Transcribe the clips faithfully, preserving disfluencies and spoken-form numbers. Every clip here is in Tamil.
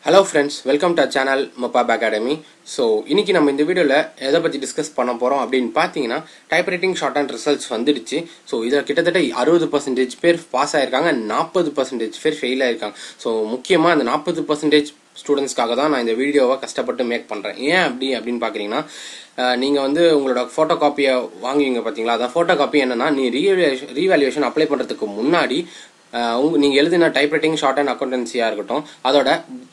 Hello friends, welcome to our channel Mopab Academy. So, இன்னைக்கு நம்ம இந்த வீடியோல எதை பத்தி டிஸ்கஸ் பண்ண போறோம் அப்படினு பாத்தீங்கன்னா டைப்ரைட்டிங் ஷார்ட்ஹேண்ட் ரிசல்ட்ஸ் வந்துடுச்சு. சோ இதுல கிட்டத்தட்ட அறுபது சதவீதம் பேர் பாஸ் ஆயிருக்காங்க, நாற்பது சதவீதம் பேர் ஃபெயில் ஆயிருக்காங்க. சோ முக்கியமா அந்த நாற்பது சதவீதம் ஸ்டூடண்ட்ஸ்க்காக தான் நான் இந்த வீடியோவை கஷ்டப்பட்டு மேக் பண்றேன். ஏன் அப்படி அப்படின்னு பாக்குறீங்கன்னா, நீங்க வந்து உங்களோட போட்டோ காப்பியை வாங்குவீங்க பாத்தீங்களா, அதான் போட்டோ காப்பி என்னன்னா நீ ரீவேல்யூவேஷன் அப்ளை பண்றதுக்கு முன்னாடி நீங்க எழுதின டைப்ரைட்டிங் ஷார்ட்ஹேண்ட் அக்கௌண்டன்சியா இருக்கட்டும், அதோட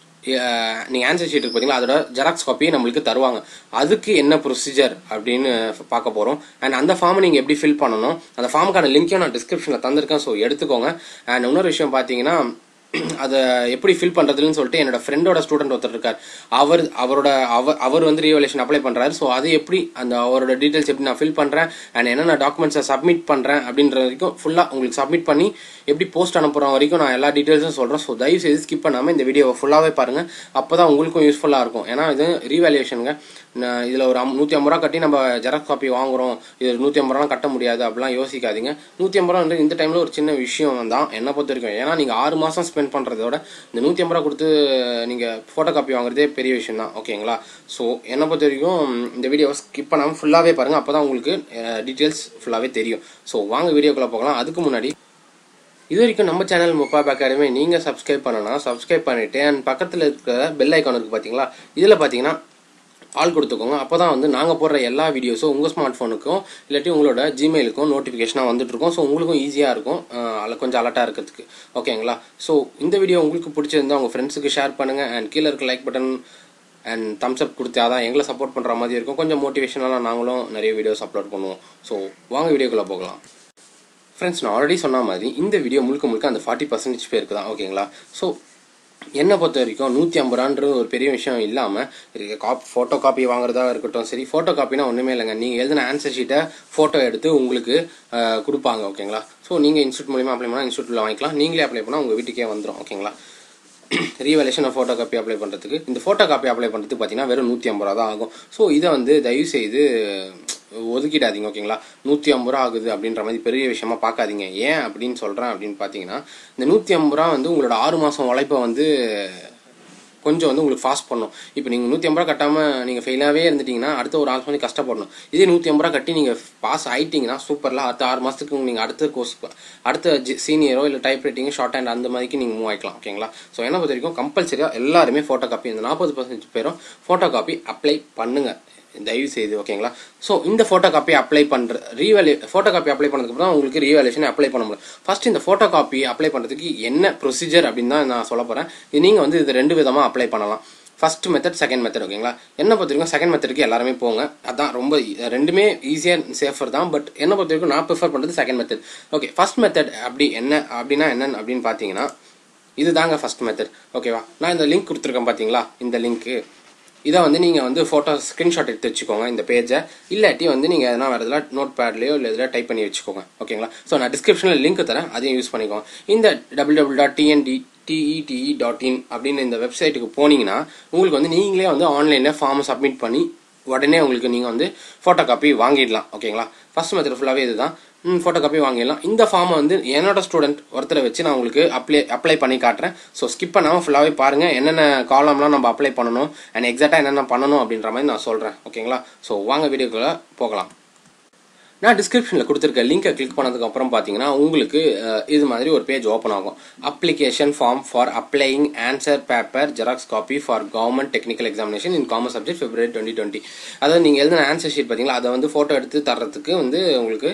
நீங்க ஆன்சர் ஷீட் பாத்தீங்களா, அதோட ஜெராக்ஸ் காப்பியை நம்மளுக்கு தருவாங்க. அதுக்கு என்ன ப்ரொசீஜர் அப்படின்னு பார்க்க போறோம். அண்ட் அந்த ஃபார்ம் நீங்க எப்படி ஃபில் பண்ணணும், அந்த ஃபார்முக்கான லிங்கையும் நான் டிஸ்கிரிப்ஷன்ல தந்திருக்கேன். ஸோ எடுத்துக்கோங்க. அண்ட் இன்னொரு விஷயம் பாத்தீங்கன்னா, அதை எப்படி ஃபில் பண்றதுன்னு சொல்லிட்டு என்னோட ஃப்ரெண்டோட ஸ்டூடெண்ட் ஒருத்தர் இருக்கார். அவர் அவரோட அவர் வந்து ரீவேல்யூவேஷன் அப்ளை பண்றாரு. ஸோ அது எப்படி அந்த அவரோட டீடைல்ஸ் எப்படி நான் ஃபில் பண்றேன் அண்ட் என்னென்ன டாக்குமெண்ட்ஸை சப்மிட் பண்றேன் அப்படின்ற வரைக்கும் ஃபுல்லா உங்களுக்கு சப்மிட் பண்ணி எப்படி போஸ்ட் அனுப்புற வரைக்கும் நான் எல்லா டீடைல்ஸும் சொல்றேன். ஸோ தயவு செய்து ஸ்கிப் பண்ணாம இந்த வீடியோவை ஃபுல்லாவே பாருங்க, அப்பதான் உங்களுக்கும் யூஸ்ஃபுல்லா இருக்கும். ஏன்னா இது ரீவேல்யூவேஷனுங்க, இதுல ஒரு நூத்தி ஐம்பது ரூபா கட்டி நம்ம ஜெராக்ஸ் காப்பி வாங்குறோம், இது நூத்தி ஐம்பது ரூபா கட்ட முடியாது அப்படிலாம் யோசிக்காதீங்க. நூத்தி ஐம்பது ரூபா வந்து இந்த டைம்ல ஒரு சின்ன விஷயம் தான் என்ன பொறுத்த வரைக்கும். ஏன்னா நீங்க ஆறு மாசம் ஸ்பெண்ட் பண்றதோட இந்த நூத்தி ஐம்பது ரூபா கொடுத்து நீங்க போட்டோ காப்பி வாங்குறதே பெரிய விஷயம் தான். ஓகேங்களா? ஸோ என்ன பொறுத்த வரைக்கும் இந்த வீடியோவை ஸ்கிப் பண்ணாம ஃபுல்லாவே பாருங்க, அப்பதான் உங்களுக்கு டீடைல்ஸ் ஃபுல்லாவே தெரியும். ஸோ வாங்க வீடியோக்குள்ள போகலாம். அதுக்கு முன்னாடி இது வரைக்கும் நம்ம சேனல் மொபாப் அகாடமி நீங்க சப்ஸ்கிரைப் பண்ணலாம், சப்ஸ்கிரைப் பண்ணிட்டு அண்ட் பக்கத்துல இருக்கிற பெல் ஐக்கான் இருக்கு பாத்தீங்களா, இதுல பாத்தீங்கன்னா ஆல் கொடுத்துக்கோங்க. அப்போதான் வந்து நாங்கள் போடுற எல்லா வீடியோஸும் உங்கள் ஸ்மார்ட் ஃபோனுக்கும் இல்லாட்டி உங்களோட ஜிமெயிலுக்கும் நோட்டிஃபிகேஷனாக வந்துட்டு இருக்கோம். ஸோ உங்களுக்கும் ஈஸியாக இருக்கும், அதில் கொஞ்சம் அலர்ட்டாக இருக்கிறதுக்கு. ஓகேங்களா? ஸோ இந்த வீடியோ உங்களுக்கு பிடிச்சிருந்தா உங்கள் ஃப்ரெண்ட்ஸுக்கு ஷேர் பண்ணுங்கள் அண்ட் கீழே இருக்க like button and thumbs up கொடுத்தா தான் எங்களை சப்போர்ட் பண்ணுற மாதிரி இருக்கும். கொஞ்சம் மோட்டிவேஷனாக நாங்களும் நிறைய வீடியோஸ் அப்லோட் பண்ணுவோம். ஸோ வாங்க வீடியோக்குள்ளே போகலாம். ஃப்ரெண்ட்ஸ், நான் ஆல்ரெடி சொன்ன மாதிரி இந்த வீடியோ முழுக்க முழுக்க அந்த ஃபார்ட்டி பர்சன்டேஜ் பேருக்கு தான். ஓகேங்களா? ஸோ என்னை பொறுத்த வரைக்கும் நூற்றி ஐம்பது ரூபான்றது ஒரு பெரிய விஷயம் இல்லாமல், காப் ஃபோட்டோ காப்பி வாங்குறதா இருக்கட்டும் சரி, ஃபோட்டோ காப்பினா ஒன்றுமே இல்லைங்க. நீங்கள் எழுதின ஆன்சர் ஷீட்டை ஃபோட்டோ எடுத்து உங்களுக்கு கொடுப்பாங்க. ஓகேங்களா? ஸோ நீங்கள் இன்ஸ்டியூட் மூலியமாக அப்ளை பண்ணால் இன்ஸ்டியூட்டில் வாங்கிக்கலாம், நீங்களே அப்ளை பண்ணால் உங்கள் வீட்டுக்கே வந்துடும். ஓகேங்களா? ரீவேல்யூவேஷன் ஃபோட்டோ காப்பி அப்ளை பண்ணுறதுக்கு இந்த ஃபோட்டோ காப்பி அப்ளை பண்ணுறதுக்கு பார்த்தீங்கன்னா வெறும் நூற்றி ஐம்பது ரூபா தான் ஆகும். ஸோ இதை வந்து தயவு செய்து ஒதுக்கிடாதீங்க. ஓகேங்களா? நூற்றி ஐம்பது ரூபா ஆகுது அப்படின்ற மாதிரி பெரிய விஷயமா பார்க்காதீங்க. ஏன் அப்படின்னு சொல்கிறேன் அப்படின்னு பார்த்தீங்கன்னா, இந்த நூற்றி ஐம்பது ரூபா வந்து உங்களோட ஆறு மாதம் உழைப்பை வந்து கொஞ்சம் வந்து உங்களுக்கு ஃபாஸ்ட் பண்ணும். இப்போ நீங்கள் நூற்றி ஐம்பது ரூபா கட்டாமல் நீங்கள் ஃபெயிலாகவே இருந்துட்டீங்கன்னா அடுத்த ஒரு ஆறு மாதம் கஷ்டப்படணும். இதே நூற்றி ஐம்பது ரூபா கட்டி நீங்கள் பாஸ் ஆகிட்டீங்கன்னா சூப்பரில் அடுத்த ஆறு மாதத்துக்கு நீங்கள் அடுத்த கோர்ஸ் அடுத்த சீனியரோ இல்லை டைப் ரைட்டிங் ஷார்ட் ஹேண்ட் அந்த மாதிரிக்கு நீங்கள் மூவ் ஆகிக்கலாம். ஓகேங்களா? ஸோ என்ன பொறுத்த வரைக்கும் கம்பல்சரியாக எல்லாருமே ஃபோட்டோ காப்பி, இந்த நாற்பது பர்சன்டேஜ் பேரும் ஃபோட்டோ காப்பி அப்ளை பண்ணுங்க தயவு செய்து. ஓகேங்களா? ஸோ இந்த ஃபோட்டோ காப்பி அப்ளை பண்ணுற ரீவேல்யூ ஃபோட்டோ காப்பி அப்ளை பண்ணதுக்கு அப்புறம் உங்களுக்கு ரீவேல்யூவேஷன் அப்ளை பண்ண முடியும். ஃபர்ஸ்ட் இந்த ஃபோட்டோ காப்பி அப்ளை பண்ணுறதுக்கு என்ன ப்ரொசீஜர் அப்படின்னு தான் நான் சொல்ல போகிறேன். இது நீங்கள் வந்து இது ரெண்டு விதமாக அப்ளை பண்ணலாம். First method, second method. ஓகேங்களா? என்ன பொறுத்த வரைக்கும் செகண்ட் மெத்தடுக்கு எல்லாருமே போங்க, அதான் ரொம்ப ரெண்டுமே ஈஸியாக சேஃபர் தான். பட் என்ன பொறுத்த வரைக்கும் நான் ப்ரிஃபர் பண்ணுறது second method. Okay, first method அப்படி என்ன அப்படின்னா என்னன்னு அப்படின்னு பார்த்தீங்கன்னா, இது தாங்க ஃபர்ஸ்ட் மெத்தட். ஓகேவா? நான் இந்த லிங்க் கொடுத்துருக்கேன் பார்த்தீங்களா, இந்த லிங்க்கு இதை வந்து நீங்கள் வந்து ஃபோட்டோ ஸ்க்ரீன்ஷாட் எடுத்து வச்சுக்கோங்க இந்த பேஜை, இல்லாட்டி வந்து நீங்கள் எதனா வேறு எதாவது நோட் பேட்லையோ இல்லை எதில் டைப் பண்ணி வச்சுக்கோங்க. ஓகேங்களா? ஸோ நான் டிஸ்கிரிப்ஷனில் லிங்க் தரேன், அதையும் யூஸ் பண்ணிக்கோங்க. இந்த W W dot TND DETE dot in அப்படின்னு இந்த வெப்சைட்டுக்கு போனீங்கன்னா உங்களுக்கு வந்து நீங்களே வந்து ஆன்லைனில் ஃபார்மை சப்மிட் பண்ணி உடனே உங்களுக்கு நீங்கள் வந்து ஃபோட்டோ காப்பி வாங்கிடலாம். ஓகேங்களா? ஃபர்ஸ்ட் மெத்தட் ஃபுல்லாகவே இதுதான், ஃபோட்டோ காப்பி வாங்கிடலாம். இந்த ஃபார்மை வந்து என்னோட ஸ்டூடெண்ட் ஒருத்தரை வச்சு நான் உங்களுக்கு அப்ளை அப்ளை பண்ணி காட்டுறேன். ஸோ ஸ்கிப் பண்ணாமல் ஃபுல்லாகவே பாருங்கள், என்னென்ன காலம்லாம் நம்ம அப்ளை பண்ணணும் அண்ட் எக்ஸாக்டாக என்னென்ன பண்ணணும் அப்படின்ற மாதிரி நான் சொல்கிறேன். ஓகேங்களா? ஸோ வாங்க வீடியோக்குள்ள போகலாம். நான் டிஸ்கிரிப்ஷனில் கொடுத்துருக்க லிங்கை கிளிக் பண்ணதுக்கு அப்புறம் பார்த்தீங்கன்னா உங்களுக்கு இது மாதிரி ஒரு பேஜ் ஓப்பன் ஆகும். Application form for applying answer paper xerox copy for government technical examination in commerce subject February twenty twenty. அதாவது நீங்கள் எழுதின ஆன்சர் ஷீட் பார்த்தீங்களா, அதை வந்து ஃபோட்டோ எடுத்து தர்றதுக்கு வந்து உங்களுக்கு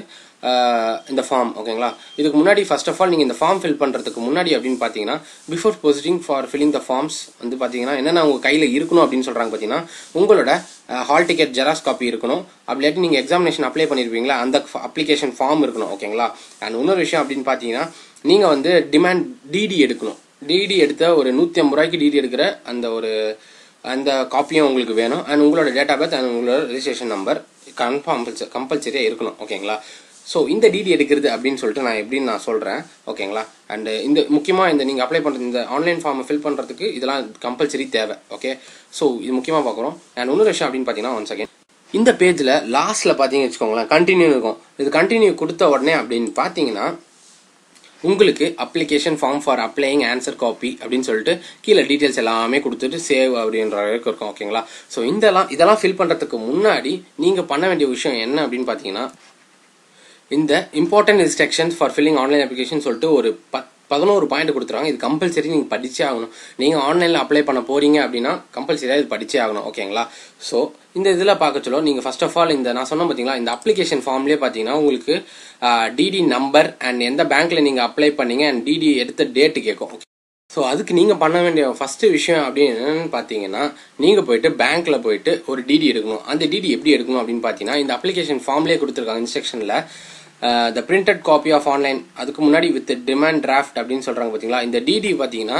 இந்த ஃபார்ம். ஓகேங்களா? இதுக்கு முன்னாடி ஃபர்ஸ்ட் ஆஃப் ஆல் நீங்கள் இந்த ஃபார்ம் ஃபில் பண்ணுறதுக்கு முன்னாடி அப்படின்னு பார்த்தீங்கன்னா, before proceeding for filling the forms வந்து பார்த்தீங்கன்னா என்னென்ன உங்கள் கையில் இருக்கணும் அப்படின்னு சொல்கிறாங்க. பார்த்தீங்கன்னா உங்களோட ஹால் டிக்கெட் ஜெராக்ஸ் காப்பி இருக்கணும், அப்படி நீங்கள் எக்ஸாமினேஷன் அப்ளை பண்ணியிருப்பீங்களா அந்த அப்ளிகேஷன் ஃபார்ம் இருக்கணும். ஓகேங்களா? அண்ட் இன்னொரு விஷயம் அப்படின்னு பார்த்தீங்கன்னா, நீங்கள் வந்து டிமாண்ட் டிடி எடுக்கணும். டிடி எடுத்த ஒரு நூற்றி ஐம்பது ரூபாய்க்கு டிடி எடுக்கிற அந்த ஒரு அந்த காப்பியும் உங்களுக்கு வேணும். அண்ட் உங்களோட டேட் ஆஃப் பர்த் அண்ட் உங்களோட ரெஜிஸ்ட்ரேஷன் நம்பர் கன்ஃபார்ம் கம்பல்சரியாக இருக்கணும். ஓகேங்களா? ஸோ இந்த டிடி எடுக்கிறது அப்படின்னு சொல்லிட்டு நான் எப்படின்னு நான் சொல்கிறேன். ஓகேங்களா? அண்ட் இந்த முக்கியமாக இந்த நீங்கள் அப்ளை பண்ணுறது இந்த ஆன்லைன் ஃபார்மை ஃபில் பண்ணுறதுக்கு இதெல்லாம் கம்பல்சரி தேவை. ஓகே, ஸோ இது முக்கியமாக பார்க்குறோம். அண்ட் இன்னொரு விஷயம் அப்படின்னு பார்த்தீங்கன்னா, ஒன் செகண்ட், இந்த பேஜில் லாஸ்ட்டில் பார்த்தீங்கன்னு வச்சுக்கோங்களேன் கண்டினியூ இருக்கும். இது கண்டினியூ கொடுத்த உடனே அப்படின்னு பார்த்தீங்கன்னா உங்களுக்கு application form for applying answer copy அப்படின்னு சொல்லிட்டு கீழே டீட்டெயில்ஸ் எல்லாமே கொடுத்துட்டு சேவ் அப்படின்ற அளவுக்கு இருக்கும். ஓகேங்களா? ஸோ இதெல்லாம் இதெல்லாம் ஃபில் பண்ணுறதுக்கு முன்னாடி நீங்கள் பண்ண வேண்டிய விஷயம் என்ன அப்படின்னு பார்த்தீங்கன்னா, இந்த important instructions for filling online application சொல்லிட்டு ஒரு பத் பதினோரு பாயிண்ட் கொடுத்துருவாங்க. இது கம்பல்சரி நீங்கள் படிச்சே ஆகணும். நீங்கள் ஆன்லைனில் அப்ளை பண்ண போறீங்க அப்படின்னா கம்பல்சரியாக இது படிச்சே ஆகணும். ஓகேங்களா? ஸோ இந்த இதில் பார்க்க சொல்ல நீங்கள் ஃபர்ஸ்ட் ஆஃப் ஆல் இந்த நான் சொன்ன பார்த்தீங்களா, இந்த அப்ளிகேஷன் ஃபார்ம்லேயே பார்த்தீங்கன்னா உங்களுக்கு டிடி நம்பர் அண்ட் எந்த பேங்க்ல நீங்கள் அப்ளை பண்ணீங்க அண்ட் டிடி எடுத்த டேட்டு கேட்கும். ஸோ அதுக்கு நீங்கள் பண்ண வேண்டிய ஃபர்ஸ்ட் விஷயம் அப்படின்னு என்னன்னு பார்த்தீங்கன்னா, நீங்கள் போயிட்டு பேங்க்ல போயிட்டு ஒரு டிடி எடுக்கணும். அந்த டிடி எப்படி எடுக்கணும் அப்படின்னு பார்த்தீங்கன்னா, இந்த அப்ளிகேஷன் ஃபார்ம்லேயே கொடுத்துருக்காங்க இன்ஸ்ட்ரக்ஷனில் the printed copy of online, அதுக்கு முன்னாடி வித் டிமாண்ட் டிராஃப்ட் அப்படின்னு சொல்றாங்க பார்த்தீங்களா. இந்த டிடி பார்த்தீங்கன்னா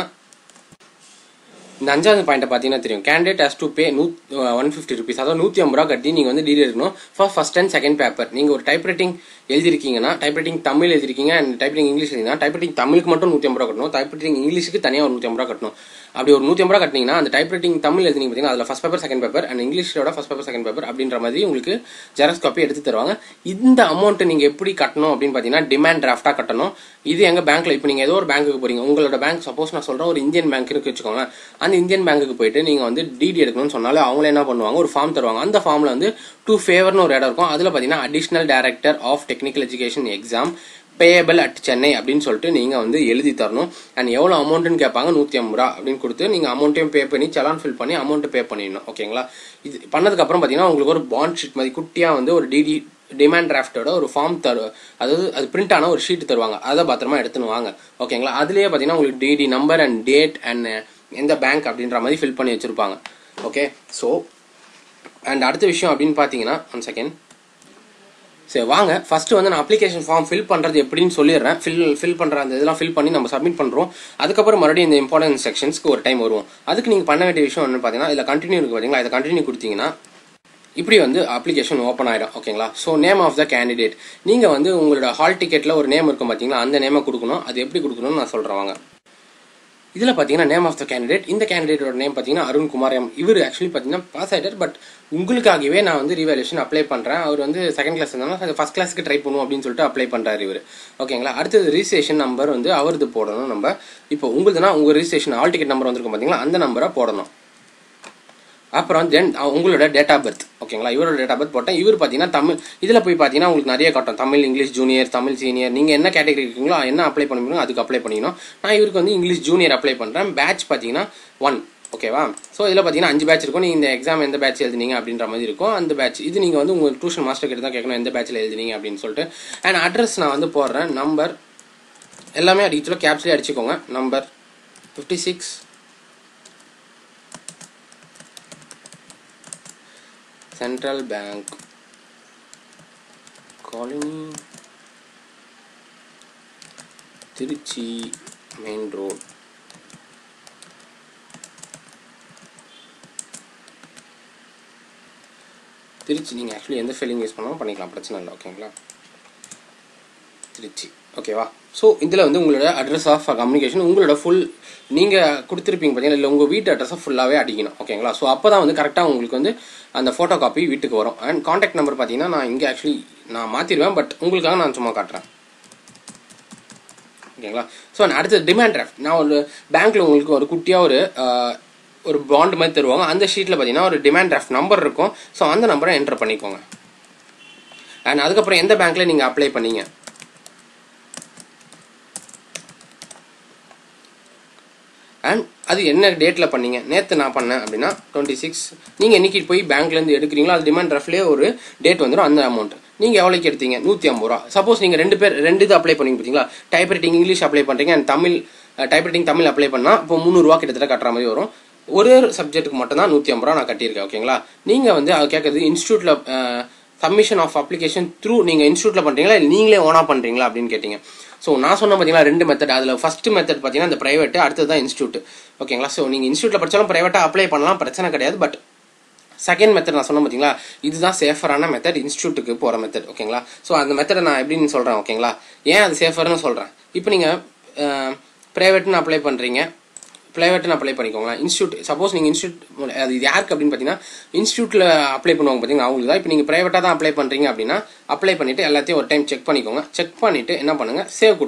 இந்த அஞ்சாவது பாயிண்ட் பார்த்தீங்கன்னா தெரியும், கேண்டிடேட் ஹஸ் டு பே நூ ஒன் ஃபிஃப்டி ருபீஸ், அதாவது நூற்றி ஐம்பது ரூபா கட்டி நீங்கள் வந்து டிடி எடுக்கணும் for first and second paper. நீங்கள் ஒரு டைப் ரைட்டிங் எழுதிருக்கீங்கன்னா, டைப் ரைட்டிங் தமிழ் எழுதிருக்கீங்க அண்ட் டைப் ரைட்டிங் இங்கிலீஷ் எழுதினா, டைப் ரைட்டிங் தமிழுக்கு மட்டும் நூற்றி ஐம்பது ரூபா கட்டணும், டைப் ரைட்டிங் இங்கிலீஷுக்கு தனியாக ஒரு நூற்றி ஐம்பது ரூபா கட்டணும். அப்படி ஒரு நூற்றி ஐம்பது ரூபா கட்டினீங்கன்னா அந்த டைப் ரைட்டிங் தமிழ் எழுதினீங்க பார்த்தீங்கன்னா அதில் first paper second paper and இங்கிலீஷோட ஃபர்ஸ்ட் பேப்பர் செகண்ட் பேப்பர் அப்படின்ற மாதிரி உங்களுக்கு ஜெராக்ஸ் காப்பி எடுத்து தருவாங்க. இந்த அமௌண்ட் நீங்கள் எப்படி கட்டணும் அப்படின்னு பார்த்தீங்கன்னா டிமாண்ட் டிராஃப்டாக கட்டணும். இது எங்க பேங்க்ல இப்போ நீங்கள் ஏதோ ஒரு பேங்க்குக்கு போறீங்க, உங்களோட பேங்க் சப்போஸ் நான் சொல்றேன் ஒரு இந்தியன் பேங்க் இருக்கு வச்சுக்கோங்க, அந்த இந்தியன் பேங்க்குக்கு போயிட்டு நீங்க வந்து டிடி எடுக்கணும்னு சொன்னாலே அவங்களே என்ன பண்ணுவாங்க, ஒரு ஃபார்ம் தருவாங்க. அந்த ஃபார்ம்ல வந்து டூ ஃபேவர்னு ஒரு இடம் இருக்கும். அதுல பாத்தீங்கன்னா additional director of technical education exam payable at Chennai அப்படின்னு சொல்லிட்டு நீங்க வந்து எழுதி தரணும். அண்ட் எவ்வளவு அமௌண்ட்னு கேட்பாங்க, நூத்தி ஐம்பது ரூபா அப்படின்னு கொடுத்து நீங்க அமௌண்ட்டையும் பே பண்ணி சலான் ஃபில் பண்ணி அமௌண்ட் பே பண்ணிடணும். ஓகேங்களா? இது பண்ணதுக்கு அப்புறம் பாத்தீங்கன்னா உங்களுக்கு ஒரு பாண்ட் ஷீட் மாதிரி குட்டியா வந்து ஒரு டிடி டிமாண்ட் டிராஃப்டோட ஒரு ஃபார்ம் தரு, அதாவது அது பிரிண்ட் ஆன ஒரு ஷீட் தருவாங்க. அதை பத்திரமா எடுத்துன்னு வாங்க. ஓகேங்களா? அதுலயே பாத்தீங்கன்னா உங்களுக்கு DD number and date and எந்த பேங்க் அப்படின்ற மாதிரி ஃபில் பண்ணி வச்சிருப்பாங்க. ஓகே, ஸோ அண்ட் அடுத்த விஷயம் அப்படின்னு பாத்தீங்கன்னா ஒன் செகண்ட் சரி வாங்க ஃபர்ஸ்ட் வந்து நான் அப்ளிகேஷன் ஃபார்ம் ஃபில் பண்றது எப்படின்னு சொல்லிடுறேன். ஃபில் ஃபில் பண்ற அந்த இதெல்லாம் ஃபில் பண்ணி நம்ம சப்மிட் பண்றோம். அதுக்கப்புறம் மறுபடியும் இந்த இம்பார்ட்டன்ட் செக்ஷன்ஸ்க்கு ஒரு டைம் வருவோம். அதுக்கு நீங்க பண்ண வேண்டிய விஷயம் என்ன பாத்தீங்கன்னா, இதுல கண்டினியூ இருக்கு பாத்தீங்களா, இதை கண்டினியூ கொடுத்தீங்கன்னா இப்படி வந்து அப்ளிகேஷன் ஓப்பன் ஆயிடும். ஓகேங்களா? So name of the candidate, நீங்க வந்து உங்களோட ஹால் டிக்கெட்ல ஒரு நேம் இருக்கும் பாத்தீங்களா, அந்த நேமை கொடுக்கணும். அது எப்படி கொடுக்கணும்னு நான் சொல்றேன் வாங்க. இதுல பாத்தீங்கன்னா நேம் ஆஃப் த கேண்டிடேட், இந்த கேண்டிடேட்டோட நேம் பாத்தீங்கன்னா அருண் குமார் எம். இவர் ஆக்சுவலி பாத்தீங்கன்னா பாஸ் ஆயிட்டார். பட் உங்களுக்காகவே நான் வந்து ரிவாலுவேஷன் அப்ளை பண்றேன். அவர் வந்து செகண்ட் கிளாஸ் இருந்தாலும் ஃபர்ஸ்ட் கிளாஸ்க்கு ட்ரை பண்ணுவோம் அப்படின்னு சொல்லிட்டு அப்ளை பண்றாரு இவர். ஓகேங்களா? அடுத்தது ரிஜிஸ்ட்ரேஷன் நம்பர் வந்து அவரது போடணும். நம்ம இப்போ உங்களுதுனா உங்க ரிஜிஸ்ட்ரேஷன் ஹால் டிக்கெட் நம்பர் வந்திருக்கும் பாத்தீங்களா, அந்த நம்பரை போடணும். அப்புறம் தென் உங்களோட டேட் ஆஃப் பர்த். ஓகேங்களா? இவரோட டேட் ஆஃப் பர்த் போட்டேன். இவர் பாத்தீங்கன்னா தமிழ், இதுல போய் பாத்தீங்கன்னா உங்களுக்கு நிறைய காட்டும், Tamil, English junior, Tamil senior, நீங்க என்ன கேட்டகரி இருக்கீங்களோ என்ன அப்ளை பண்ணுவீங்களோ அதுக்கு அப்ளை பண்ணிக்கணும். நான் இவருக்கு வந்து இங்கிலீஷ் ஜூனியர் அப்ளை பண்றேன். பேட்ச் பாத்தீங்கன்னா ஒன். ஓகேவா? ஸோ இதில் பார்த்தீங்கன்னா அஞ்சு பேட்ச் இருக்கும். நீங்கள் இந்த எக்ஸாம் எந்த பேட்ச் எழுதினீங்க அப்படின்ற மாதிரி இருக்கும். அந்த பேட்ச் இது நீங்கள் வந்து உங்கள் டியூஷன் மாஸ்டர் கிட்ட தான் கேட்கணும் எந்த பேட்சில் எழுதினீங்க அப்படின்னு சொல்லிட்டு. அண்ட் அட்ரஸ் நான் வந்து போடுறேன். நம்பர் எல்லாமே அடிச்சுல கேப்ஸ்லேயே அடிச்சுக்கோங்க. Number fifty six central bank colony, Trichy main road, Trichy. நீங்கள் ஆக்சுவலி எந்த ஃபீலிங் யூஸ் பண்ணாலும் பண்ணிக்கலாம், பிரச்சனை இல்லை. ஓகேங்களா? திருச்சி. ஓகேவா? ஸோ இதில் வந்து உங்களோட அட்ரஸ் ஆஃப் கம்யூனிகேஷன் உங்களோட ஃபுல் நீங்கள் கொடுத்துருப்பீங்க பார்த்தீங்கன்னா, இல்லை உங்கள் வீட்டு அட்ரஸை ஃபுல்லாகவே அடிக்கணும். ஓகேங்களா? ஸோ அப்போ தான் வந்து கரெக்டாக உங்களுக்கு வந்து அந்த ஃபோட்டோ காப்பி வீட்டுக்கு வரும். அண்ட் கான்டாக்ட் நம்பர் பார்த்தீங்கன்னா நான் இங்கே ஆக்சுவலி நான் மாற்றிடுவேன், பட் உங்களுக்காக நான் சும்மா காட்டுறேன். ஓகேங்களா? ஸோ அடுத்தது டிமாண்ட் டிராஃப்ட். நான் ஒரு பேங்க்கில் உங்களுக்கு ஒரு குட்டியாக ஒரு ஒரு பாண்ட் மாதிரி தருவாங்க. அந்த ஷீட்டில் பார்த்தீங்கன்னா ஒரு டிமாண்ட் டிராஃப்ட் நம்பர் இருக்கும். ஸோ அந்த நம்பரை என்டர் பண்ணிக்கோங்க. அண்ட் அதுக்கப்புறம் எந்த பேங்க்ல நீங்கள் அப்ளை பண்ணீங்க, அண்ட் அது என்ன டேட்டில் பண்ணீங்க. நேற்று நான் பண்ணேன் அப்படின்னா டுவெண்ட்டி சிக்ஸ் நீங்கள் என்னைக்கு போய் பேங்க்லேருந்து எடுக்கிறீங்களோ அது டிமாண்ட் டிராஃப்ட்லேயே ஒரு டேட் வந்துடும். அந்த அமௌண்ட் நீங்கள் எவ்வளோக்கு எடுத்தீங்க, நூற்றி ஐம்பது ரூபா. சப்போஸ் நீங்கள் ரெண்டு பேர் ரெண்டு இது அப்ளை பண்ணீங்க பார்த்தீங்களா, டைப் ரைட்டிங் இங்கிலீஷ் அப்ளை பண்ணுறீங்க and Tamil type writing Tamil apply பண்ணால் இப்போ முந்நூறுரூவா கிட்டத்தட்ட கட்டுற மாதிரி வரும். ஒரு ஒரு சப்ஜெக்ட்டுக்கு மட்டும் தான் நூற்றி ஐம்பது ரூபா நான் கட்டியிருக்கேன். ஓகேங்களா? நீங்கள் வந்து அது கேட்கறது இன்ஸ்டியூட்டில் சப்மிஷன் ஆஃப் அப்ளிகேஷன் த்ரூ நீங்கள் இன்ஸ்டியூட்டில் பண்ணுறீங்களா இல்லை நீங்களே ஓனா பண்ணுறீங்களா அப்படின்னு கேட்டீங்க. ஸோ நான் சொன்ன பார்த்தீங்கன்னா ரெண்டு மெத்தட். அதில் ஃபர்ஸ்ட் மெத்தட் பார்த்தீங்கன்னா இந்த பிரைவேட், அடுத்தது தான் இன்ஸ்டியூட். ஓகேங்களா? ஸோ நீங்கள் இன்ஸ்டியூட்டில் படித்தாலும் பிரைவேட்டாக அப்ளை பண்ணலாம், பிரச்சனை கிடையாது. பட் செகண்ட் மெத்தட் நான் சொன்ன பார்த்தீங்களா, இதுதான் சேஃபரான மெத்தட், இன்ஸ்டியூட்டுக்கு போகிற மெத்தட். ஓகேங்களா? ஸோ அந்த மெத்தடை நான் எப்படின்னு சொல்கிறேன். ஓகேங்களா? ஏன் அது சேஃபர்னு சொல்கிறேன். இப்போ நீங்கள் பிரைவேட்னு அப்ளை பண்ணுறீங்க, பிரைவேட்னு அப்ளை பண்ணிக்கோங்க. இன்ஸ்டியூட் சப்போஸ் நீங்கள் இன்ஸ்டியூட் அது இது யாருக்கு அப்படின்னு பார்த்தீங்கன்னா இன்ஸ்டியூட்டில் அப்ளை பண்ணுவாங்க பார்த்தீங்கன்னா அவங்களுக்கு தான். இப்போ நீங்கள் பிரைவேட்டாக தான் அப்ளை பண்ணுறீங்க அப்படின்னா அப்ளை பண்ணிவிட்டு எல்லாத்தையும் ஒரு டைம் செக் பண்ணிக்கோங்க. செக் பண்ணிவிட்டு என்ன பண்ணுங்கள், சேவ் கொடுங்க.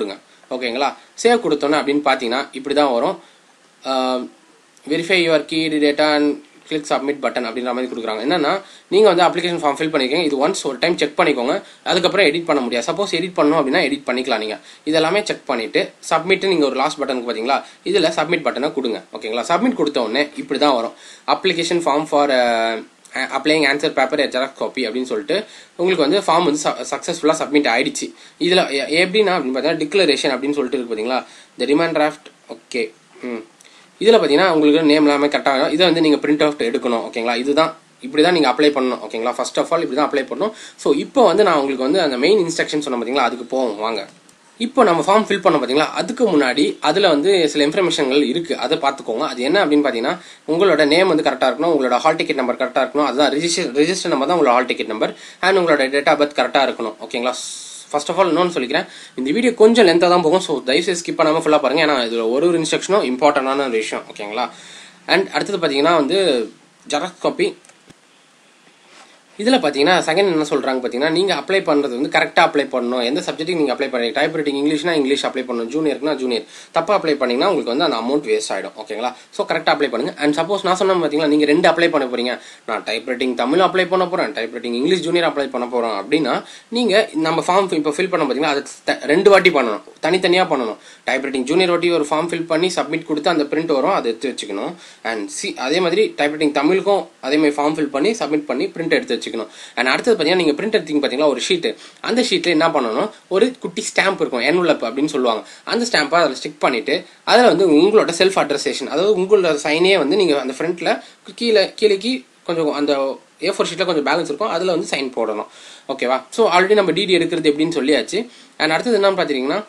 ஓகேங்களா. சேவ் கொடுத்தோன்னே அப்படின்னு பார்த்தீங்கன்னா இப்படி தான் வரும். Verify your key data and click submit button அப்படின்ற மாதிரி கொடுக்குறாங்க. என்னன்னா நீங்கள் வந்து அப்ளிகேஷன் ஃபார்ம் ஃபில் பண்ணிக்கோங்க. இது ஒன்ஸ் ஒரு டைம் செக் பண்ணிக்கோங்க. அதுக்கப்புறம் எடிட் பண்ண முடியாது. சப்போஸ் எடிட் பண்ணணும் அப்படின்னா எடிட் பண்ணிக்கலாம். நீங்கள் இதெல்லாமே செக் பண்ணிட்டு சப்மிட் நீங்கள் ஒரு லாஸ்ட் பட்டனுக்கு பார்த்தீங்களா, இதில் சப்மிட் பட்டனை கொடுங்க. ஓகேங்களா. சப்மிட் கொடுத்த உடனே இப்படி தான் வரும். Application form for applying answer paper xerox copy அப்படின்னு சொல்லிட்டு உங்களுக்கு வந்து ஃபார்ம் வந்து சக்ஸஸ்ஃபுல்லாக சப்மிட் ஆயிடுச்சு. இதில் எப்படின்னா அப்படின்னு பார்த்தீங்கன்னா டிக்ளரேஷன் அப்படின்னு சொல்லிட்டு இருக்கு பார்த்தீங்களா, த டிமாண்ட் டிராஃப்ட். ஓகே. ம் இதில் பார்த்தீங்கன்னா உங்களுக்கு நேம் எல்லாமே கரெக்டாக இதை வந்து நீங்கள் பிரிண்ட் அவுட் எடுக்கணும். ஓகேங்களா. இதுதான் இப்படி தான் நீங்கள் அப்ளை பண்ணணும். ஓகேங்களா. ஃபர்ஸ்ட் ஆஃப் ஆல் இப்படி தான் அப்ளை பண்ணணும். ஸோ இப்போ வந்து நான் உங்களுக்கு வந்து அந்த மெயின் இன்ஸ்ட்ரக்ஷன் சொன்ன பார்த்தீங்களா, அதுக்கு போவோம் வாங்க. இப்போ நம்ம ஃபார்ம் ஃபில் பண்ண பார்த்தீங்களா, அதுக்கு முன்னாடி அதில் வந்து சில இன்ஃபர்மேஷன்கள் இருக்குது, அதை பார்த்துக்கோங்க. அது என்ன அப்படின்னு பார்த்தீங்கன்னா, உங்களோட நேம் வந்து கரெக்டாக இருக்கணும், உங்களோட ஹால் டிக்கெட் நம்பர் கரெக்டாக இருக்கணும். அதுதான் ரிஜிஸ்டர் ரிஜிஸ்டர் நம்பர் தான் உங்களோட ஹால் டிக்கெட் நம்பர். அண்ட் உங்களோட டேட் ஆஃப் பர்த் கரெக்டாக இருக்கணும். ஓகேங்களா. ஃபர்ஸ்ட் ஆஃப் ஆல் இன்னொன்று சொல்லிக்கிறேன், இந்த வீடியோ கொஞ்சம் லென்த்தாக தான் போகும். ஸோ தயவுசெய்து ஸ்கிப் பண்ணாமல் ஃபுல்லாக பாருங்கள். ஏன்னா இதில் ஒரு ஒரு இன்ஸ்ட்ரக்ஷனும் இம்பார்ட்டண்டான ஒரு விஷயம். ஓகேங்களா. அண்ட் அடுத்தது பார்த்தீங்கன்னா வந்து ஜெராக்ஸ் காப்பி. இதில் பார்த்தீங்கன்னா செகண்ட் என்ன சொல்கிறாங்க பார்த்தீங்கன்னா, நீங்கள் அப்ளை பண்ணுறது வந்து கரெக்டாக அப்ளை பண்ணணும். எந்த சப்ஜெக்ட்டுக்கு நீங்கள் அப்ளை பண்ணி டைப் ரைட்டிங் இங்கிலீஷ்னா இங்கிலீஷ் அப்ளை பண்ணணும், ஜூனியர்னா ஜூனியர். தப்பாக அப்ளை பண்ணிங்கன்னா உங்களுக்கு வந்து அந்த அமௌண்ட் வேஸ்ட் ஆகிடும். ஓகேங்களா. ஸோ கரெக்டாக அப்ளை பண்ணுங்கள். அண்ட் சப்போஸ் நான் சொன்ன பார்த்தீங்களா, நீங்கள் ரெண்டு அப்ளை பண்ண போகிறீங்க, நான் டைப் ரைட்டிங் தமிழ் அப்ளை பண்ண போகிறேன், type writing English junior apply பண்ண போகிறோம் அப்படின்னா, நீங்கள் நம்ம ஃபார்ம் இப்போ ஃபில் பண்ண பார்த்தீங்கன்னா அது ரெண்டு வாட்டி பண்ணணும், தனித்தனியாக பண்ணணும். டைப் ரைட்டிங் ஜூனியர் வாட்டி ஒரு ஃபார்ம் ஃபில் பண்ணி சப்மிட் கொடுத்து அந்த பிரிண்ட் வரும், அதை எடுத்து வச்சுக்கணும். அண்ட் சி அதே மாதிரி டைப் ரைட்டிங் தமிழுக்கும் அதே மாதிரி ஃபார்ம் ஃபில் பண்ணி சப்மிட் பண்ணி பிரிண்ட் எடுத்து வச்சுக்கணும். அண்ட் அடுத்தது பார்த்தீங்கன்னா நீங்கள் பிரிண்ட் எடுத்தீங்க பார்த்தீங்களா ஒரு ஷீட்டு, அந்த ஷீட்டில் என்ன பண்ணணும், ஒரு குட்டி ஸ்டாம்ப் இருக்கும், என்வலப் அப்படின்னு சொல்லுவாங்க. அந்த ஸ்டாம்பை அதில் ஸ்டிக் பண்ணிட்டு அதில் வந்து உங்களோட செல்ஃப் அட்ரஸேஷன், அதாவது உங்களோட சைனே வந்து நீங்கள் அந்த ஃப்ரண்ட்டில் கீழே கீழேக்கு கொஞ்சம் அந்த ஏ ஃபோர் ஷீட்டில் கொஞ்சம் பேலன்ஸ் இருக்கும், அதில் வந்து சைன் போடணும். ஓகேவா. ஸோ ஆல்ரெடி நம்ம டிடி எடுக்கிறது எப்படின்னு சொல்லியாச்சு. அண்ட் அடுத்தது என்னன்னு பார்த்தீங்கன்னா,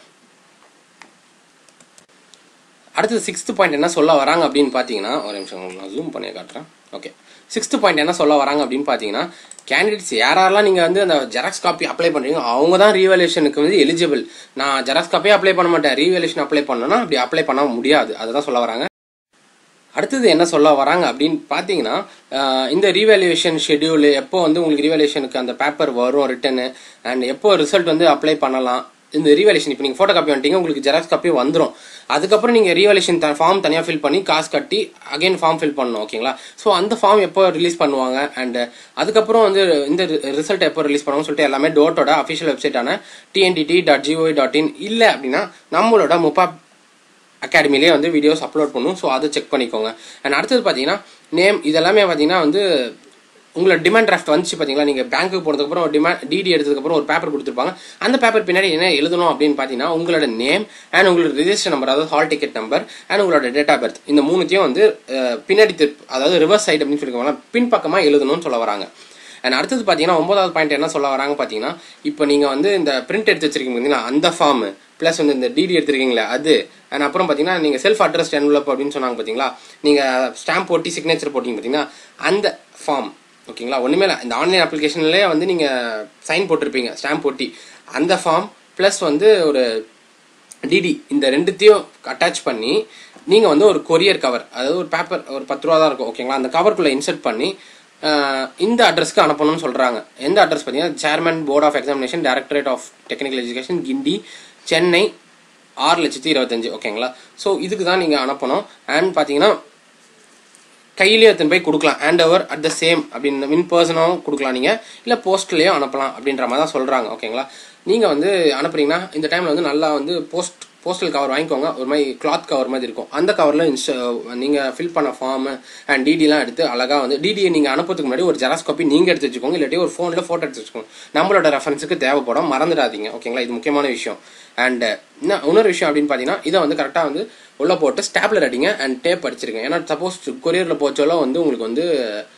அடுத்தது சிக்ஸ்த் பாயிண்ட் என்ன சொல்ல வராங்க அப்படின்னு பார்த்தீங்கன்னா, ஒரு நிமிஷம் நான் ஜூம் பண்ணி காட்டுறேன். ஓகே. சிக்ஸ்த் பாயிண்ட் என்ன சொல்ல வராங்க அப்படின்னு பார்த்தீங்கன்னா, கேண்டிடேட்ஸ் யாரெல்லாம் நீங்கள் வந்து அந்த ஜெராக்ஸ் காப்பி அப்ளை பண்ணுறீங்க அவங்க தான் ரீவேல்யூஷனுக்கு வந்து எலிஜிபிள். நான் ஜெராக்ஸ் காப்பியே அப்ளை பண்ண மாட்டேன், ரீவேல்யூஷன் அப்ளை பண்ணணும்னா அப்படி அப்ளை பண்ண முடியாது. அதை தான் சொல்ல வராங்க. அடுத்தது என்ன சொல்ல வராங்க அப்படின்னு பார்த்தீங்கன்னா, இந்த ரீவேல்யூஷன் ஷெட்யூல் எப்போ வந்து உங்களுக்கு ரீவேல்யூஷனுக்கு அந்த பேப்பர் வரும் ரிட்டனு, அண்ட் எப்போ ரிசல்ட் வந்து அப்ளை பண்ணலாம். இந்த ரீவேல்யூஷன் இப்போ நீங்கள் ஃபோட்டோ காப்பி வந்துட்டீங்க, உங்களுக்கு ஜெராக்ஸ் காப்பி வந்துடும். அதுக்கப்புறம் நீங்கள் ரீவேல்யூஷன் ஃபார்ம் தனியாக ஃபில் பண்ணி காசு கட்டி அகைன் ஃபார்ம் ஃபில் பண்ணணும். ஓகேங்களா. ஸோ அந்த ஃபார்ம் எப்போ ரிலீஸ் பண்ணுவாங்க, அண்ட் அதுக்கப்புறம் வந்து இந்த ரிசல்ட் எப்போ ரிலீஸ் பண்ணுவாங்கன்னு சொல்லிட்டு எல்லாமே டோட்டோட அஃபிஷியல் வெப்சைட்டான TNDTE dot GOV dot in இல்லை அப்படின்னா நம்மளோட முப்பா அகாடமிலேயே வந்து வீடியோஸ் அப்லோட் பண்ணும். ஸோ அதை செக் பண்ணிக்கோங்க. அண்ட் அடுத்தது பார்த்தீங்கன்னா நேம், இதெல்லாமே பார்த்தீங்கன்னா வந்து உங்களோட டிமாண்ட் டிராஃப்ட் வந்துச்சு பார்த்தீங்களா, நீங்கள் பேங்க்குக்கு போனதுக்கப்புறம் ஒரு டிமாண்ட் டிடி எடுத்ததுக்கப்புறம் ஒரு பேப்பர் கொடுத்துருப்பாங்க. அந்த பேப்பர் பின்னாடி என்ன எழுதணும் அப்படின்னு பார்த்தீங்கன்னா, உங்களோட நேம் அண்ட் உங்களோட ரிஜிஸ்டர் நம்பர், அதாவது ஹால் டிக்கெட் நம்பர் அண்ட் உங்களோட டேட் ஆஃப் பர்த், இந்த மூணுத்தையும் வந்து பின்னாடி அதாவது ரிவர்ஸ் சைடு அப்படின்னு சொல்லிக்கோங்க, பின்பக்கமாக எழுதணும்னு சொல்ல வராங்க. அண்ட் அடுத்தது பார்த்தீங்கன்னா ஒன்பதாவது பாயிண்ட் என்ன சொல்ல வராங்க பார்த்தீங்கன்னா, இப்போ நீங்கள் வந்து இந்த பிரிண்ட் எடுத்து வச்சிருக்கீங்க பார்த்தீங்கன்னா அந்த ஃபார்ம் ப்ளஸ் வந்து இந்த டிடி எடுத்துருக்கீங்களா அது, அண்ட் அப்புறம் பார்த்தீங்கன்னா நீங்கள் செல்ஃப் அட்ரஸ் என்வலப் அப்படின்னு சொன்னாங்க பார்த்தீங்களா, நீங்கள் ஸ்டாம்ப் போட்டி சிக்னேச்சர் போட்டிங்க பார்த்தீங்கன்னா அந்த ஃபார்ம். ஓகேங்களா. ஒன்றுமே இல்லை, இந்த ஆன்லைன் அப்ளிகேஷன்லேயே வந்து நீங்கள் சைன் போட்டிருப்பீங்க ஸ்டாம்ப் போட்டி, அந்த ஃபார்ம் ப்ளஸ் வந்து ஒரு டிடி, இந்த ரெண்டுத்தையும் அட்டாச் பண்ணி நீங்கள் வந்து ஒரு கொரியர் கவர், அதாவது ஒரு பேப்பர் ஒரு பத்து ரூபா தான் இருக்கும். ஓகேங்களா. அந்த கவருக்குள்ளே இன்சர்ட் பண்ணி இந்த அட்ரஸ்க்கு அனுப்பணும்னு சொல்கிறாங்க. எந்த அட்ரஸ் பார்த்தீங்கன்னா, chairman board of examination directorate of technical education Guindy Chennai ஆறு லட்சத்தி இருபத்தஞ்சு. ஓகேங்களா. ஸோ இதுக்கு தான் நீங்கள் அனுப்பணும். அண்ட் பார்த்தீங்கன்னா கையிலேயே எடுத்துன்னு போய் கொடுக்கலாம், hand over at the same அப்படின்னு இன் பர்சனாகவும் கொடுக்கலாம், நீங்கள் இல்லை போஸ்ட்லேயும் அனுப்பலாம் அப்படின்ற மாதிரி தான் சொல்கிறாங்க. ஓகேங்களா. நீங்கள் வந்து அனுப்புறீங்கன்னா இந்த டைமில் வந்து நல்லா வந்து போஸ்ட் போஸ்டல் கவர் வாங்கிக்கோங்க, ஒரு மாதிரி கிளாத் கவர் மாதிரி இருக்கும். அந்த கவரில் இன்ஸ்ட நீங்கள் ஃபில் பண்ண ஃபார்மு அண்ட் டிடிலாம் எடுத்து அழகாக வந்து டிடியை நீங்கள் அனுப்புறதுக்கு முன்னாடி ஒரு ஜெராக்ஸ் காப்பி நீங்கள் எடுத்து வச்சுக்கோங்க, இல்லாட்டி ஒரு ஃபோனில் ஃபோட்டோ எடுத்து வச்சுக்கோங்க, நம்மளோட ரெஃபரன்ஸுக்கு தேவைப்படும், மறந்துடாதீங்க. ஓகேங்களா. இது முக்கியமான விஷயம். அண்ட் இன்னும் இன்னொரு விஷயம் அப்படின்னு பார்த்தீங்கன்னா, இதை வந்து கரெக்டாக வந்து உள்ளே போட்டு ஸ்டாப்லர் அடிங்க அண்ட் டேப் அடிச்சிருங்க. ஏன்னா சப்போஸ் கொரியரில் போச்சாலும் வந்து உங்களுக்கு வந்து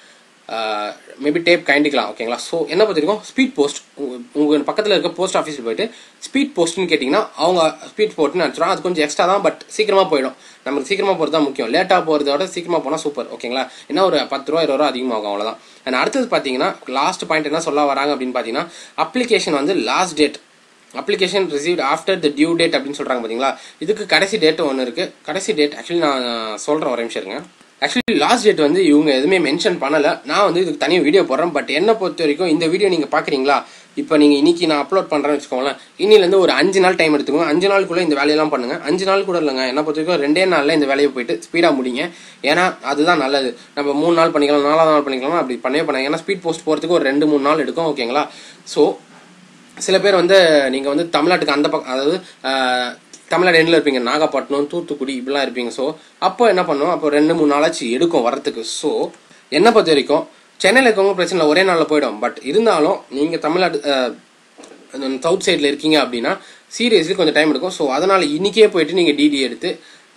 மேபி டேப் கைண்டிக்கலாம். ஓகேங்களா. ஸோ என்ன பார்த்துருக்கோம், ஸ்பீட் போஸ்ட் உங்கள் பக்கத்தில் இருக்க போஸ்ட் ஆஃபீஸில் போயிட்டு ஸ்பீட் போஸ்ட்னு கேட்டிங்கன்னா அவங்க ஸ்பீட் போஸ்ட்னு அனுப்பிச்சிடும். அது கொஞ்சம் எக்ஸ்ட்ரா தான், பட் சீக்கிரமாக போயிடும். நமக்கு சீக்கிரமாக போகிறது தான் முக்கியம், லேட்டாக போகிறதோட சீக்கிரமாக போனால் சூப்பர். ஓகேங்களா. ஏன்னா ஒரு பத்து ரூபா இருபது ரூபா அதிகமாகும், அவ்வளோதான். அண்ட் அடுத்தது பார்த்தீங்கன்னா லாஸ்ட் பாயிண்ட் என்ன சொல்ல வராங்க அப்படின்னு பார்த்தீங்கன்னா, அப்ளிகேஷன் வந்து last date application received after the due date அப்படின்னு சொல்கிறாங்க பார்த்தீங்களா. இதுக்கு கடைசி டேட் ஒன்று இருக்குது. கடைசி டேட் ஆக்சுவலி நான் சொல்கிறேன், ஒரு நிமிஷம் இருங்க. ஆக்சுவலி லாஸ்ட் டேட் வந்து இவங்க எதுவுமே மென்ஷன் பண்ணலை. நான் வந்து இதுக்கு தனியாக வீடியோ போடுறேன். பட் என்னை பொறுத்த வரைக்கும் இந்த வீடியோ நீங்கள் பார்க்குறீங்களா, இப்போ நீங்கள் இன்னைக்கு நான் அப்லோட் பண்ணுறேன்னு வச்சுக்கோங்களேன், இன்னிலேருந்து ஒரு அஞ்சு நாள் டைம் எடுத்துக்கோங்க. அஞ்சு நாளுக்குள்ளே இந்த வேலையெல்லாம் பண்ணுங்க. அஞ்சு நாள் கூட இல்லைங்க, என்ன பொறுத்த வரைக்கும் ரெண்டே நாளில் இந்த வேலையை போயிட்டு ஸ்பீடாக முடிங்க. ஏன்னா அதுதான் நல்லது. நம்ம மூணு நாள் பண்ணிக்கலாம், நாலாவது நாள் பண்ணிக்கலாம், அப்படி பண்ணவே பண்ணாங்க. ஏன்னா ஸ்பீட் போஸ்ட் போகிறதுக்கு ஒரு ரெண்டு மூணு நாள் எடுக்கும். ஓகேங்களா? ஸோ சில பேர் வந்து நீங்கள் வந்து தமிழ்நாட்டுக்கு அந்த பக்கம், அதாவது தமிழ்நாடு எண்ணில் இருப்பீங்க, நாகப்பட்டினம், தூத்துக்குடி இப்படிலாம் இருப்பீங்க. ஸோ அப்போ என்ன பண்ணுவோம், அப்போ ரெண்டு மூணு நாளாச்சு எடுக்கும் வரத்துக்கு. ஸோ என்னை பொறுத்த வரைக்கும் சென்னையில் இருக்கவங்க பிரச்சனை இல்லை, ஒரே நாளில் போயிடும். பட் இருந்தாலும் நீங்கள் தமிழ்நாடு சவுத் சைடில் இருக்கீங்க அப்படின்னா சீரியஸ்லி கொஞ்சம் டைம் எடுக்கும். ஸோ அதனால் இன்றைக்கே போயிட்டு நீங்கள் டிடி எடுத்து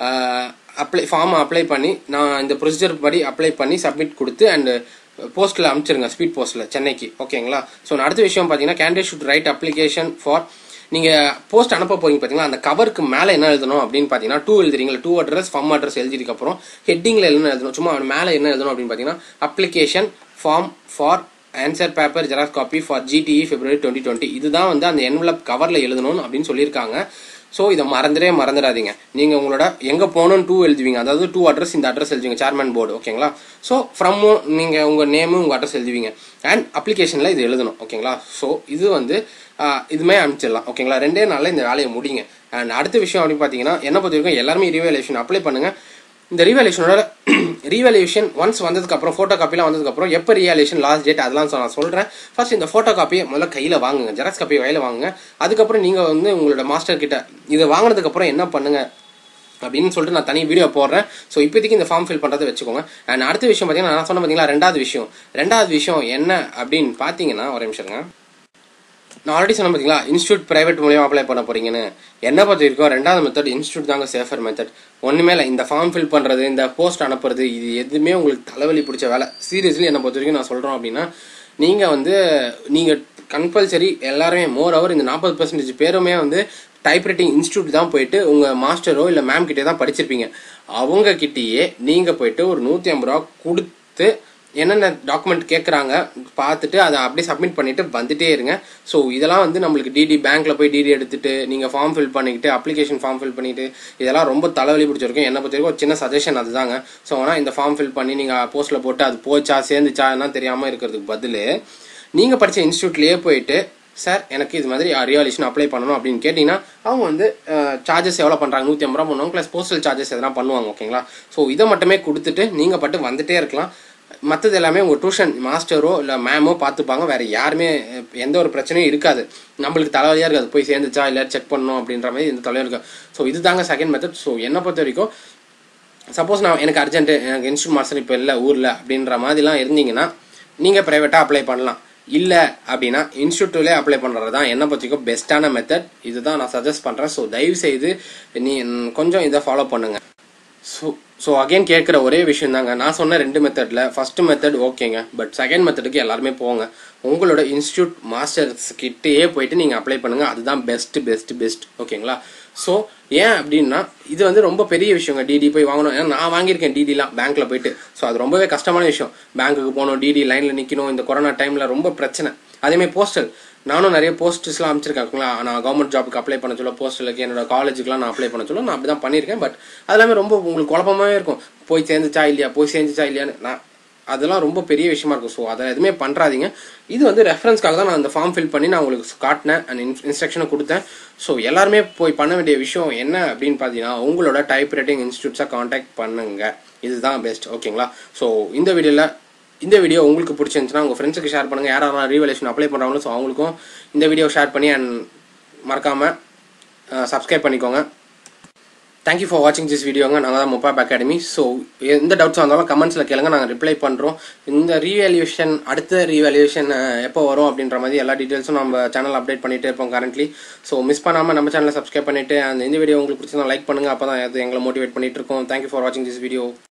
அப்ளை ஃபார்மை அப்ளை பண்ணி, நான் இந்த ப்ரொசீஜர் படி அப்ளை பண்ணி சப்மிட் கொடுத்து அண்டு போஸ்ட்டில் அனுப்பிச்சிருங்க, ஸ்பீட் போஸ்ட்டில் சென்னைக்கு. ஓகேங்களா? ஸோ அடுத்த விஷயம் பார்த்தீங்கன்னா, candidate should write application for, நீங்கள் போஸ்ட் அனுப்ப போறீங்க பார்த்தீங்களா, அந்த கவருக்கு மேலே என்ன எழுதணும் அப்படின்னு பார்த்தீங்கன்னா, டூ எழுதுறீங்களா, டூ அட்ரஸ் ஃபார்ம் அட்ரஸ் எழுதிருக்கு அப்புறம் ஹெட்டிங்கில் என்ன எழுதணும், சும்மா மேலே என்ன எழுதணும் அப்படின்னு பார்த்தீங்கன்னா, application form for answer paper xerox copy for GTE February twenty twenty இதுதான் வந்து அந்த என்வலப் கவரில் எழுதணும் அப்படின்னு சொல்லியிருக்காங்க. ஸோ இதை மறந்துடே மறந்துடாதீங்க. நீங்கள் உங்களோட எங்கே போகணும்னு டூ எழுதுவீங்க, அதாவது டூ அட்ரஸ் இந்த அட்ரஸ் எழுதுவீங்க, சேர்மன் போர்டு. ஓகேங்களா? ஸோ ஃப்ரம் நீங்கள் உங்கள் நேமு உங்கள் அட்ரஸ் எழுதுவீங்க அண்ட் அப்ளிகேஷனில் இது எழுதணும். ஓகேங்களா? ஸோ இது வந்து இதுமே அனுப்பிச்சிடலாம். ஓகேங்களா? ரெண்டே நாளில் இந்த வேலையை முடிங்க. அண்ட் அடுத்த விஷயம் அப்படின்னு பார்த்தீங்கன்னா, என்ன பொறுத்த வரைக்கும் எல்லாருமே ரிவாலுவேஷன் அப்ளை பண்ணுங்க. இந்த ரிவாலுவேஷனோட ரிவாலுவேஷன் ஒன்ஸ் வந்ததுக்கப்புறம், ஃபோட்டோ காப்பிலாம் வந்ததுக்கப்புறம் எப்போ ரிவாலுவேஷன் லாஸ்ட் டேட் அதெல்லாம் நான் சொல்கிறேன். ஃபர்ஸ்ட் இந்த ஃபோட்டோ காப்பியை முதல்ல கையில் வாங்குங்க, ஜெராக்ஸ் காப்பியை கையில் வாங்குங்க. அதுக்கப்புறம் நீங்கள் வந்து உங்களோட மாஸ்டர் கிட்ட இதை வாங்கினதுக்கப்புறம் என்ன பண்ணுங்க அப்படின்னு சொல்லிட்டு நான் தனி வீடியோ போடுறேன். ஸோ இப்போதைக்கு இந்த ஃபார்ம் ஃபில் பண்ணுறதை வச்சுக்கோங்க. அண்ட் அடுத்த விஷயம் பார்த்தீங்கன்னா, நான் சொன்ன பார்த்தீங்களா ரெண்டாவது விஷயம் ரெண்டாவது விஷயம் என்ன அப்படின்னு பார்த்தீங்கன்னா, ஒரு நிமிஷங்க, நான் ஆல்ரெடி சொன்ன பார்த்தீங்களா, இன்ஸ்டியூட் பிரைவேட் மூலியமாக அப்ளை பண்ண போறீங்கன்னு. என்ன பொறுத்த வரைக்கும் ரெண்டாவது மெத்தட் இன்ஸ்டியூட் தாங்க சேஃபர் மெத்தட். ஒன்றுமே இல்லை, இந்த ஃபார்ம் ஃபில் பண்ணுறது, இந்த போஸ்ட் அனுப்புறது, இது எதுவுமே உங்களுக்கு தலைவலி பிடிச்ச வேலை. சீரியஸ்லி என்னை பொறுத்த வரைக்கும் நான் சொல்கிறோம் அப்படின்னா, நீங்கள் வந்து நீங்கள் கம்பல்சரி எல்லாருமே மோர் ஓவர் இந்த நாற்பது பர்சன்டேஜ் பேருமே வந்து டைப்ரைட்டிங் இன்ஸ்டியூட் தான் போயிட்டு உங்கள் மாஸ்டரோ இல்லை மேம் கிட்டே தான் படிச்சிருப்பீங்க. அவங்க கிட்டேயே நீங்கள் போயிட்டு ஒரு நூற்றி ஐம்பது ரூபா கொடுத்து என்னென்ன டாக்குமெண்ட் கேட்குறாங்க பார்த்துட்டு அதை அப்படியே சப்மிட் பண்ணிட்டு வந்துட்டே இருங்க. ஸோ இதெல்லாம் வந்து நம்மளுக்கு டிடி பேங்க்ல போய் டிடி எடுத்துட்டு நீங்கள் ஃபார்ம் ஃபில் பண்ணிக்கிட்டு அப்ளிகேஷன் ஃபார்ம் ஃபில் பண்ணிட்டு இதெல்லாம் ரொம்ப தலைவலி பிடிச்சிருக்கும். என்ன பொறுத்த வரைக்கும் ஒரு சின்ன சஜஷன் அதுதாங்க. ஸோ ஆனால் இந்த ஃபார்ம் ஃபில் பண்ணி நீங்கள் போஸ்ட்டில் போட்டு அது போச்சா சேர்ந்துச்சா என்ன தெரியாமல் இருக்கிறதுக்கு பதில் நீங்கள் படித்த இன்ஸ்டியூட்லேயே போயிட்டு, சார் எனக்கு இது மாதிரி ரிவாலுவேஷன் அப்ளை பண்ணணும் அப்படின்னு கேட்டிங்கன்னா அவங்க வந்து சார்ஜஸ் எவ்வளோ பண்ணுறாங்க, நூற்றி ஐம்பது ரூபா பண்ணுவாங்க, ப்ளஸ் போஸ்டல் சார்ஜஸ் எதனா பண்ணுவாங்க. ஓகேங்களா? ஸோ இதை மட்டுமே கொடுத்துட்டு நீங்கள் பட்டு வந்துட்டே இருக்கலாம். மற்றது எல்லாமே உங்கள் டியூஷன் மாஸ்டரோ இல்லை மேமோ பார்த்துப்பாங்க. வேறு யாருமே எந்த ஒரு பிரச்சனையும் இருக்காது. நம்மளுக்கு தலைவலியாக இருக்காது, போய் சேர்ந்துச்சா இல்லை செக் பண்ணணும் அப்படின்ற மாதிரி எந்த தலைவலியும் இருக்காது. ஸோ இது தாங்க செகண்ட் மெத்தட். ஸோ என்னை பொறுத்த வரைக்கும் சப்போஸ் நான் எனக்கு அர்ஜென்ட்டு, எனக்கு இன்ஸ்டியூட் மாஸ்டர் இப்போ இல்லை ஊரில் அப்படின்ற மாதிரிலாம் இருந்தீங்கன்னா நீங்கள் ப்ரைவேட்டாக அப்ளை பண்ணலாம். இல்லை அப்படின்னா இன்ஸ்டியூட்லேயே அப்ளை பண்ணுறது தான் என்னை பற்றிக்கும் பெஸ்ட்டான மெத்தட். இதுதான் நான் சஜஸ்ட் பண்ணுறேன். ஸோ தயவு செய்து நீ கொஞ்சம் இதை ஃபாலோ பண்ணுங்க. ஸோ ஸோ அகைன் கேட்குற ஒரே விஷயம் தாங்க, நான் சொன்ன ரெண்டு மெத்தடில் ஃபர்ஸ்ட் மெத்தட் ஓகேங்க, பட் செகண்ட் மெத்தடுக்கு எல்லாருமே போங்க. உங்களோட இன்ஸ்டியூட் மாஸ்டர்ஸ் கிட்டேயே போயிட்டு நீங்கள் அப்ளை பண்ணுங்கள். அதுதான் பெஸ்ட் பெஸ்ட் பெஸ்ட். ஓகேங்களா? ஸோ ஏன் அப்படின்னா இது வந்து ரொம்ப பெரிய விஷயங்க, டிடி போய் வாங்கணும். ஏன்னா நான் வாங்கியிருக்கேன் டிடிலாம் பேங்க்கில் போயிட்டு. ஸோ அது ரொம்பவே கஷ்டமான விஷயம். பேங்க்குக்கு போகணும், டிடி லைனில் நிற்கணும். இந்த கொரோனா டைமில் ரொம்ப பிரச்சனை. அதேமாதிரி போஸ்டல், நானும் நிறைய போஸ்ட்ஸ்லாம் அமைச்சிருக்கேங்களா. நான் கவர்மெண்ட் ஜாபுக்கு அப்ளை பண்ண சொல்ல, போஸ்டலுக்கு என்னோட காலேஜுக்குலாம் நான் அப்ளை பண்ண சொல்ல நான் அப்படி தான் பண்ணியிருக்கேன். பட் அதெல்லாமே ரொம்ப உங்களுக்கு குழப்பமாகவே இருக்கும். போய் சேர்ந்துச்சா இல்லையா, போய் சேர்ந்துச்சா இல்லையான்னு நான் அதெல்லாம் ரொம்ப பெரிய விஷயமா இருக்கும். ஸோ அதை எதுவுமே பண்ணுறாதீங்க. இது வந்து ரெஃபரன்ஸ்க்காக தான் நான் அந்த ஃபார்ம் ஃபில் பண்ணி நான் உங்களுக்கு காட்டினேன் அண்ட் இன்ஸ்ட்ரக்ஷனை கொடுத்தேன். ஸோ எல்லாருமே போய் பண்ண வேண்டிய விஷயம் என்ன அப்படின்னு பார்த்தீங்கன்னா, உங்களோட டைப் ரைட்டிங் இன்ஸ்டியூட்ஸை காண்டாக்ட் பண்ணுங்க. இதுதான் பெஸ்ட். ஓகேங்களா? ஸோ இந்த வீடியோவில் இந்த வீடியோ உங்களுக்கு பிடிச்சிருந்துச்சுன்னா உங்கள் ஃப்ரெண்ட்ஸுக்கு ஷேர் பண்ணுங்கள். யாராவது ரிவாலுவேஷன் அப்ளை பண்ணுறாங்களோ ஸோ அவங்களுக்கும் இந்த வீடியோ ஷேர் பண்ணி அண்ட் மறக்காமல் சப்ஸ்கிரைப் பண்ணிக்கோங்க. தேங்க்யூ ஃபார் வாட்சிங் திஸ் வீடியோங்க. நாங்கள் தான் மொபாப் அகாடமி. ஸோ எந்த டவுட்ஸாக இருந்தாலும் கமெண்ட்ஸில் கேளுங்க, நாங்கள் ரிப்ளை பண்ணுறோம். இந்த ரிவாலுவேஷன் அடுத்த ரிவாலுவேஷன் எப்போ வரும் அப்படின்ற மாதிரி எல்லா டீட்டெயில்ஸும் நம்ம சேனல் அப்டேட் பண்ணிகிட்டே இருப்போம் கரண்ட்லி. ஸோ மிஸ் பண்ணாமல் நம்ம சேனலை சப்ஸ்கிரைப் பண்ணிவிட்டு அந்த இந்த வீடியோ உங்களுக்கு பிடிச்சிருந்தா லைக் பண்ணுங்கள். அப்போ தான் அது எங்களை மோட்டிவேட் பண்ணிகிட்டு இருக்கோம். தேங்க்யூ ஃபார் வாட்சிங் திஸ் வீடியோ.